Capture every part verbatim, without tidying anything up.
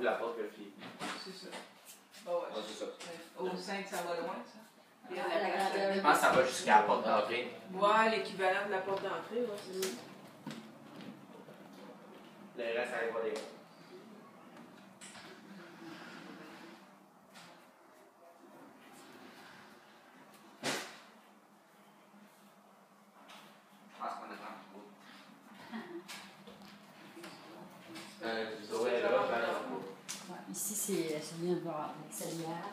la porte que le fille. C'est ça. Oh, ouais. Ah, c'est ça. Au cinq, ça va loin, ça. Il y a Ah, la la place grandeur. de- Je pense que ça va jusqu'à la porte d'entrée. Ouais, l'équivalent de la porte d'entrée, ouais, c'est ça. Le reste, ça arrivera des gars. Je pense qu'on attend un peu. Euh, tu saurais là, ben, Ouais, ici, c'est ça vient de voir l'extérieur.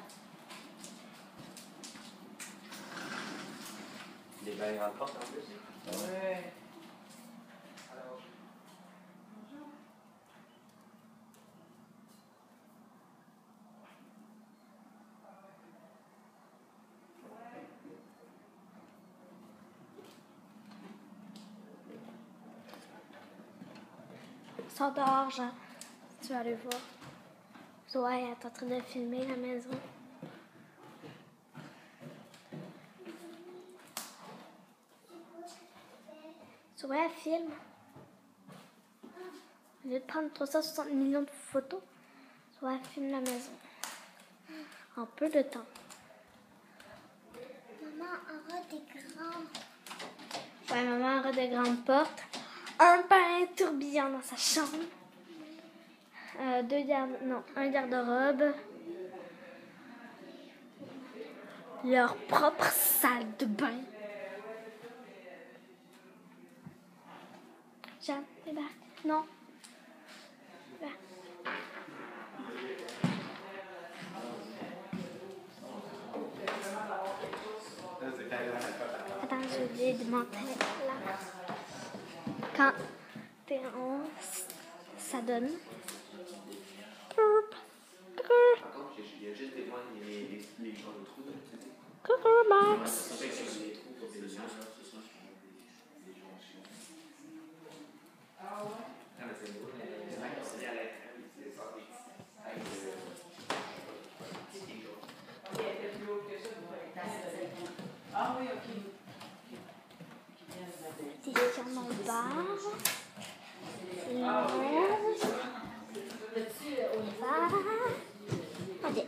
les belles grandes portes en plus. Ouais. Alors, Sors dehors, Jean. Tu vas aller voir. Zoé est en train de filmer la maison. Zoé, elle filme. Au lieu de prendre trois cent soixante millions de photos, Zoé, elle filme la maison. En peu de temps. Maman aura des grands. Ouais, maman aura de grandes portes. Un bain tourbillon dans sa chambre. Euh, deux garde... Non, un garde-robe. Leur propre salle de bain. Jeanne, débarque. Non. Là. Attends, j'ai oublié de montrer là. Quand t'es en haut, ça donne. par contre, il y a juste des points, les, les, les gens de trous. Coucou Max. C'est sûr que les trous pour des gens. Ah ouais? Non, mais c'est beau. C'est vrai qu'on s'est mis à l'intérieur, c'est ça. Avec le. Ok, elle était plus haute que ça, vous Ah oui, ok. Petit chien en bar. Ah oui. Ok.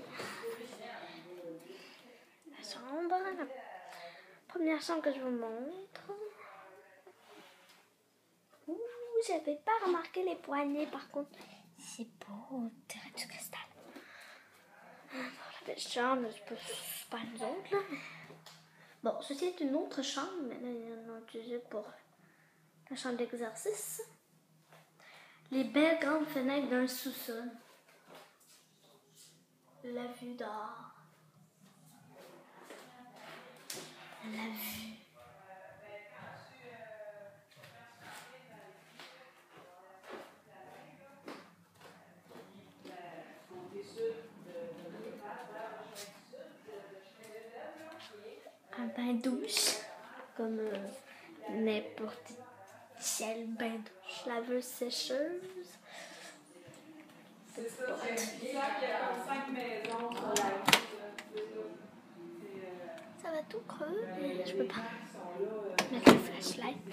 La chambre. La première chambre que je vous montre. Ouh, j'avais pas remarqué les poignées par contre. C'est beau, terre du cristal. La belle chambre, c'est pas, c'est pas nous autres là. Bon, ceci est une autre chambre, mais là, ils l'ont utilisé pour la chambre d'exercice. Les belles grandes fenêtres d'un sous-sol. La vue dehors. La vue. Un bain douche, comme euh, n'importe quel bain douche, laveuse sécheuse. C'est ça, c'est ça qu'il y a comme cinq maisons sur la rue. Ça va tout creux, mais je peux pas mettre le flashlight.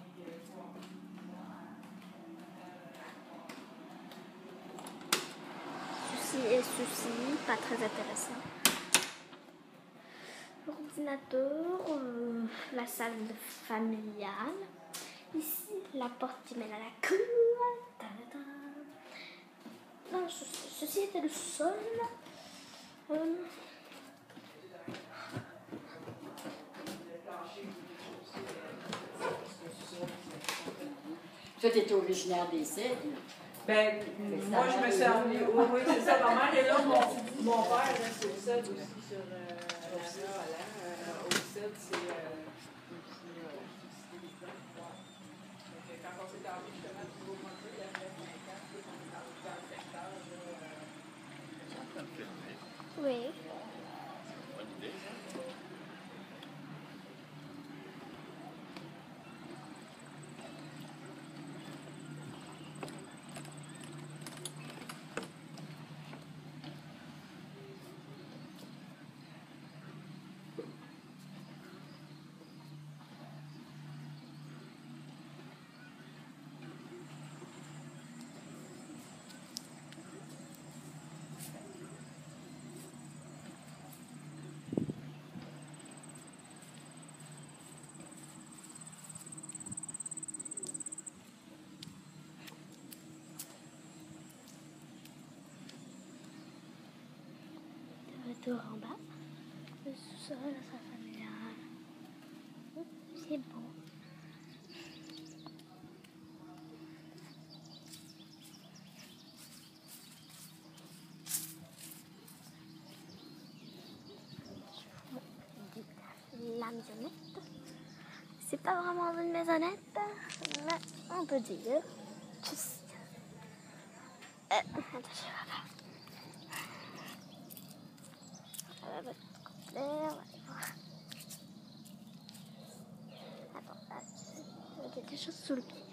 Ceci et ceci, pas très intéressant. L'ordinateur, euh, la salle familiale. Ici, la porte qui mène à la cour. Ta-da-da. Non, ce, ceci était le sol. Euh, Toi, t'es originaire des Cèdres. Ben, moi, je me suis revenue. Oui, oui, c'est ça. Ma mère est là. Mon, mon père reste au C E D aussi sur euh, la rue Roland. Euh, au C E D, c'est. Euh, ici, euh, donc, quand on s'est arrivé justement du Nouveau-Brunswick, il y avait cinq ans, puis on est arrivé dans le secteur. Là, euh, oui. tour en bas. Le sous-sol, ça familial. C'est beau. La maisonnette. C'est pas vraiment une maisonnette, mais on peut dire. Juste. Euh, attends, je vais voir. On va on va aller voir. Attends, là, j'ai quelque chose sous le pied.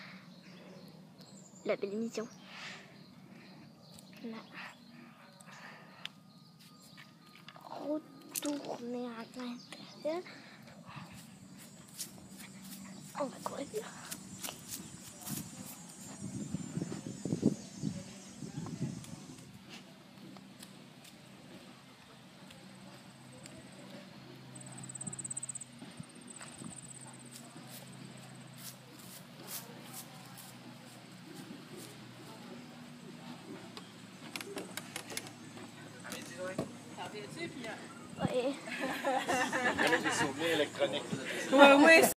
La belle émission. Là. Retourner à l'intérieur. On va courir. T'en viens-tu, puis... Oui. Des souvenirs électroniques. Oui, oui.